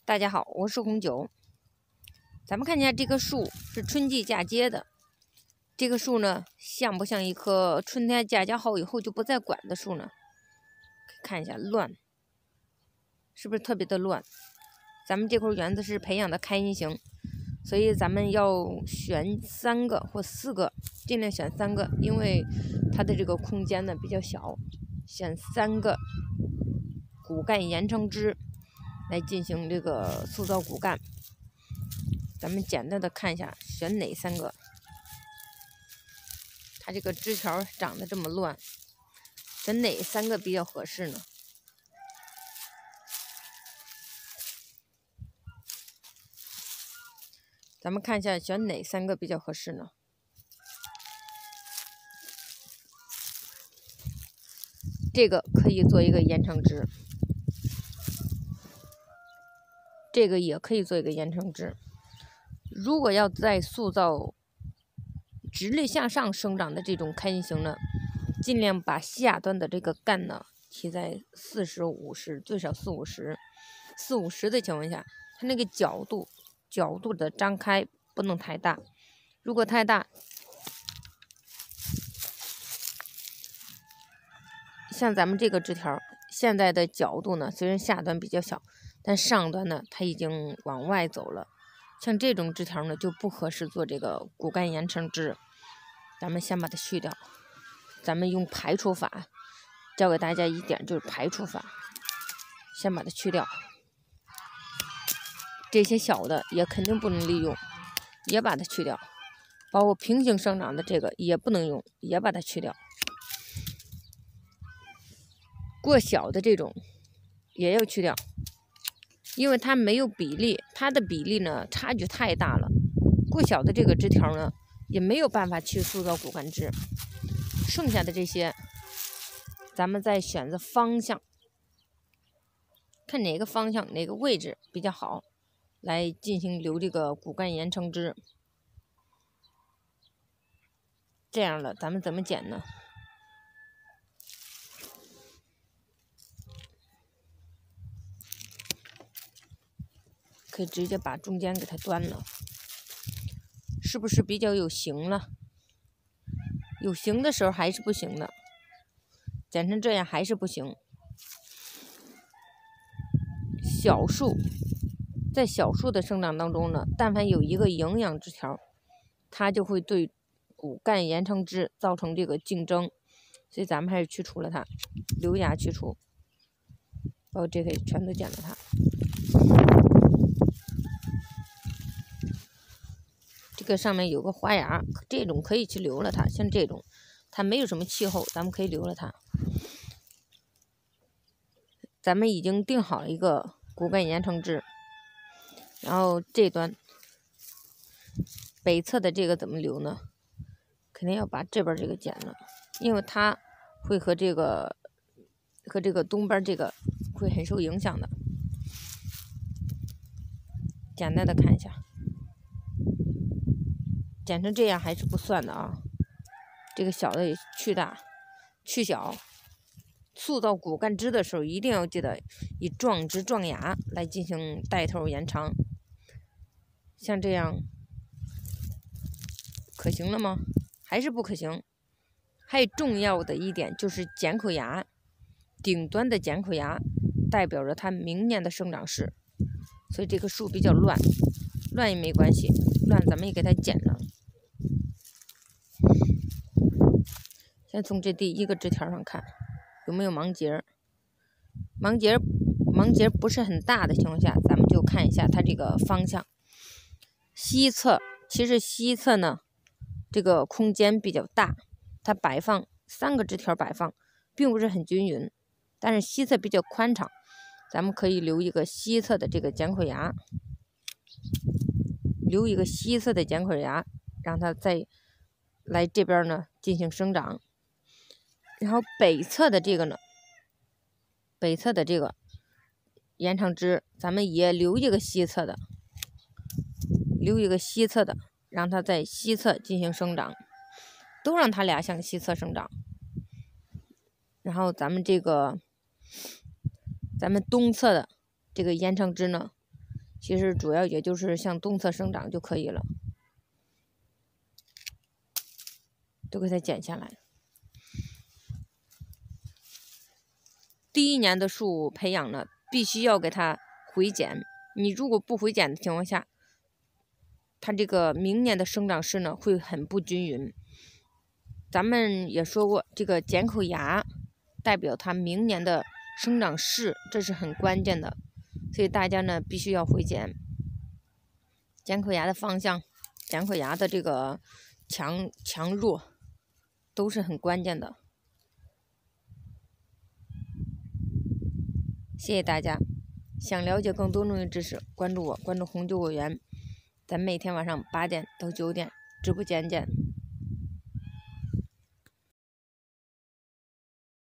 大家好，我是红九。咱们看一下这棵树是春季嫁接的。这棵树呢，像不像一棵春天嫁接好以后就不再管的树呢？看一下乱，是不是特别的乱？咱们这块园子是培养的开心型，所以咱们要选3个或4个，尽量选3个，因为它的这个空间呢比较小，选3个骨干延长枝来进行这个塑造骨干。咱们简单的看一下，选哪3个？它这个枝条长得这么乱，选哪3个比较合适呢？咱们看一下，选哪3个比较合适呢？这个可以做一个延长枝，这个也可以做一个延长枝。如果要再塑造直立向上生长的这种开心型呢，尽量把下端的这个干呢提在40、50，最少40、50的情况下，它那个角度的张开不能太大，如果太大，像咱们这个枝条现在的角度呢，虽然下端比较小，但上端呢它已经往外走了。像这种枝条呢就不合适做这个骨干延长枝，咱们先把它去掉。咱们用排除法，教给大家一点就是排除法，先把它去掉。这些小的也肯定不能利用，也把它去掉。包括平行生长的这个也不能用，也把它去掉。过小的这种也要去掉，因为它没有比例，它的比例呢差距太大了。过小的这个枝条呢也没有办法去塑造骨干枝。剩下的这些，咱们再选择方向，看哪个方向哪个位置比较好，来进行留这个骨干延长枝。这样了，咱们怎么剪呢？可以直接把中间给它端了，是不是比较有形了？有形的时候还是不行的，剪成这样还是不行。小树在小树的生长当中呢，但凡有一个营养枝条，它就会对骨干延长枝造成这个竞争，所以咱们还是去除了它，留芽去除，包括这个全都剪了它。这个上面有个花芽，这种可以去留了它，像这种它没有什么气候，咱们可以留了它。咱们已经定好了一个骨干延长枝，然后这端北侧的这个怎么留呢？肯定要把这边这个剪了，因为它会和这个东边这个会很受影响的。简单的看一下，剪成这样还是不算的啊，这个小的也去大去小。塑造骨干枝的时候，一定要记得以壮枝壮芽来进行带头延长。像这样可行了吗？还是不可行。还有重要的一点就是剪口芽，顶端的剪口芽代表着它明年的生长势，所以这棵树比较乱，乱也没关系，乱咱们也给它剪了。先从这第1个枝条上看有没有盲节，盲节不是很大的情况下，咱们就看一下它这个方向。西侧，其实西侧呢这个空间比较大，它摆放3个枝条摆放并不是很均匀，但是西侧比较宽敞，咱们可以留一个西侧的这个剪口芽，留一个西侧的剪口芽，让它再来这边呢进行生长。然后北侧的这个呢，北侧的这个延长枝，咱们也留一个西侧的，让它在西侧进行生长，都让它俩向西侧生长。然后咱们东侧的这个延长枝呢， 其实主要也就是向东侧生长就可以了。都给它剪下来。第一年的树培养呢，必须要给它回剪。你如果不回剪的情况下，它这个明年的生长势呢会很不均匀。咱们也说过，这个剪口芽代表它明年的生长势，这是很关键的。所以大家呢必须要回剪。剪口芽的方向，剪口芽的这个强弱都是很关键的。谢谢大家，想了解更多农业知识，关注我，关注红酒果园，咱每天晚上8点到9点直播间见。